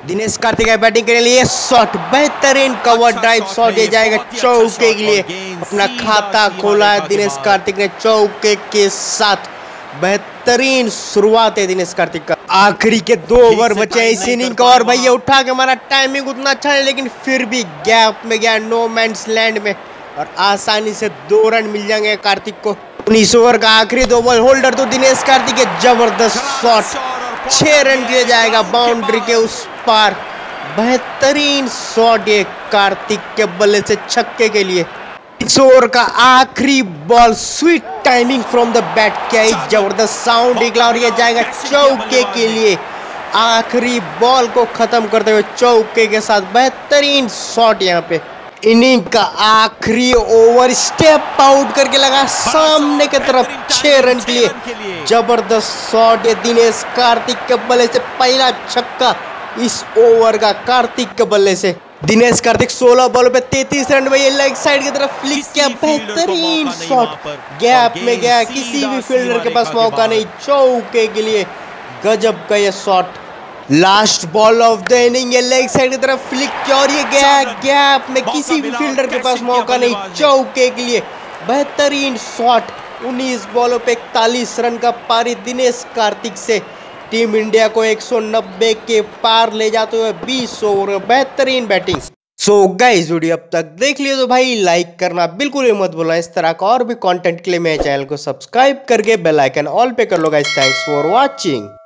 Dinesh Karthik batting के लिए shot, बेहतरीन कवर ड्राइव शॉट, ये जाएगा चौके के लिए। अपना खाता खोला है दिनेश कार्तिक ने चौके के साथ। बेहतरीन शुरुआत है दिनेश कार्तिक का। आखिरी के 2 ओवर बचे हैं इस इनिंग का और भैया उठा के हमारा टाइमिंग उतना अच्छा है, लेकिन फिर भी गैप में गया, नो मैंस लैंड में, और आसानी से 2 रन मिल जाएंगे कार्तिक को। 19 ओवर का आखिरी 2 बॉल होल्डर तो दिनेश कार्तिक के जबरदस्त शॉट, 6 रन किया जाएगा बाउंड्री के उस पार। बेहतरीन शॉट ये कार्तिक के बल्ले से छक्के के लिए। इस ओवर का आखिरी ball, sweet timing from the bat, क्या ही जबरदस्त साउंड निकला और ये जाएगा चौके के लिए। आखिरी बॉल को खत्म करते हुए चौके के साथ बेहतरीन शॉट। यहाँ पे इनिंग का आखिरी ओवर स्टेप आउट करके लगा सामने की तरफ 6 रन के लिए। जबरदस्त शॉट ये दिनेश कार्तिक के बल्ले से, पहला छक्का इस ओवर का कार्तिक के बल्ले से। दिनेश कार्तिक 16 बॉल पे 33 रन में ये लेग साइड की तरफ फ्लिक किया, बेहतरीन शॉट, गैप में गया, किसी भी फील्डर के पास मौका नहीं, चौके के लिए। गजब का ये shot. Last ball of the inning, ये लेग साइड की तरफ फ्लिक किया और ये गया गैप में, किसी भी फील्डर के पास मौका नहीं, चौके के लिए। बेहतरीन शॉट। 19 बॉलों पे 41 रन का पारी दिनेश कार्तिक से टीम इंडिया को 190 के पार ले जाते हुए 20 ओवर। बेहतरीन बैटिंग। सो गाइस, वीडियो अब तक देख लिया तो भाई लाइक करना बिल्कुल ही मत भूलना। इस तरह का और भी कंटेंट के लिए मेरे चैनल को सब्सक्राइब करके बेल आइकन ऑल पे कर लो गाइस। Thanks for watching.